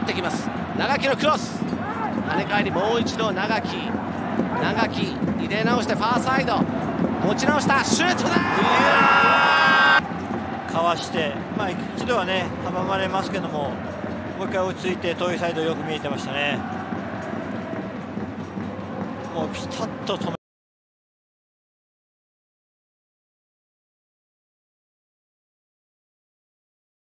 ってきます。長木のクロス、跳ね返り、もう一度長木入れ直してファーサイド持ち直した、シュートだ。 かわして、一度はね阻まれますけども、もう一回落ち着いて遠いサイドよく見えてましたね。もうピタッと止め